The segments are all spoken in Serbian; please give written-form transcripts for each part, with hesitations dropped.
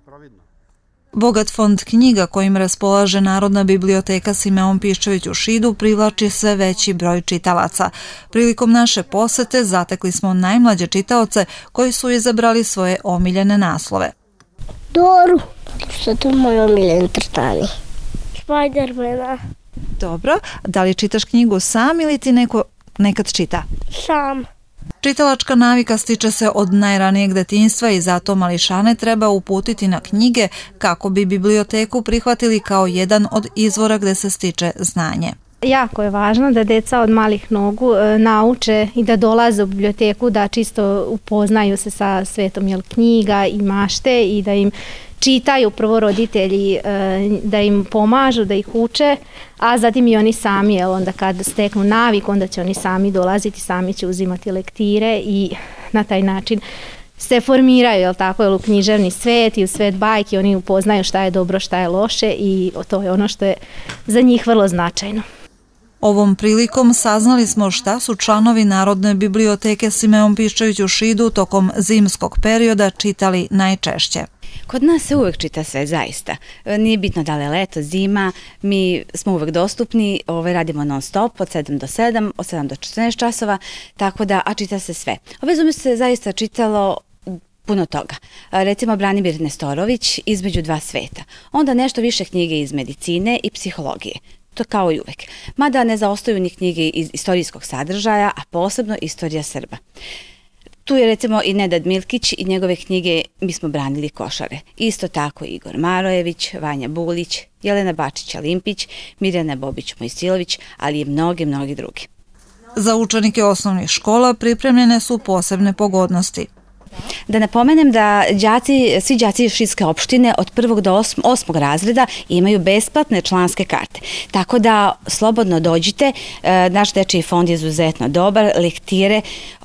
Bogat fond knjiga kojim raspolaže Narodna biblioteka Simeon Piščević u Šidu privlači sve veći broj čitalaca. Prilikom naše posete zatekli smo najmlađe čitaoce koji su izabrali svoje omiljene naslove. Doru, što to je moj omiljen crtani. Spidermana. Dobro, da li čitaš knjigu sam ili ti neko nekad čita? Sam. Čitalačka navika stiče se od najranijeg detinjstva i zato mališane treba uputiti na knjige kako bi biblioteku prihvatili kao jedan od izvora gde se stiče znanje. Jako je važno da deca od malih nogu nauče i da dolaze u biblioteku, da čisto upoznaju se sa svetom knjiga i mašte i da im čitaju prvo roditelji, da im pomažu, da ih uče, a zatim i oni sami, onda kad steknu navik, onda će oni sami dolaziti, sami će uzimati lektire i na taj način se formiraju, u književni svet i u svet bajki, oni upoznaju šta je dobro, šta je loše i to je ono što je za njih vrlo značajno. Ovom prilikom saznali smo šta su članovi Narodne biblioteke Simeon Piščević u Šidu tokom zimskog perioda čitali najčešće. Kod nas se uvek čita sve, zaista. Nije bitno da li je leto, zima, mi smo uvek dostupni, radimo non stop od 7 do 7, od 7 do 14 časova, tako da, a čita se sve. Ove zime se zaista čitalo puno toga. Recimo Branimir Nestorović Između dva sveta. Onda nešto više knjige iz medicine i psihologije. To kao i uvek. Mada ne zaostaju ni knjige iz istorijskog sadržaja, a posebno istorija Srba. Tu je recimo i Nedad Milkić i njegove knjige Mi smo branili Košare. Isto tako Igor Marojević, Vanja Bulić, Jelena Bačić-Alimpić, Mirjana Bobić-Mojsilović, ali i mnogi drugi. Za učenike osnovnih škola pripremljene su posebne pogodnosti. Da napomenem da svi đaci Šidske opštine od 1. do 8. razreda imaju besplatne članske karte. Tako da slobodno dođite, naš dečiji fond je izuzetno dobar, lektire,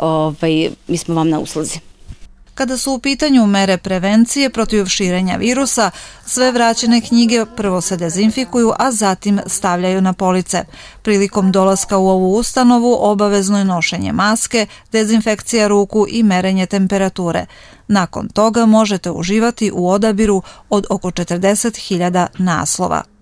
mi smo vam na usluzi. Kada su u pitanju mere prevencije protiv širenja virusa, sve vraćene knjige prvo se dezinfikuju, a zatim stavljaju na police. Prilikom dolaska u ovu ustanovu obavezno je nošenje maske, dezinfekcija ruku i merenje temperature. Nakon toga možete uživati u odabiru od oko 40.000 naslova.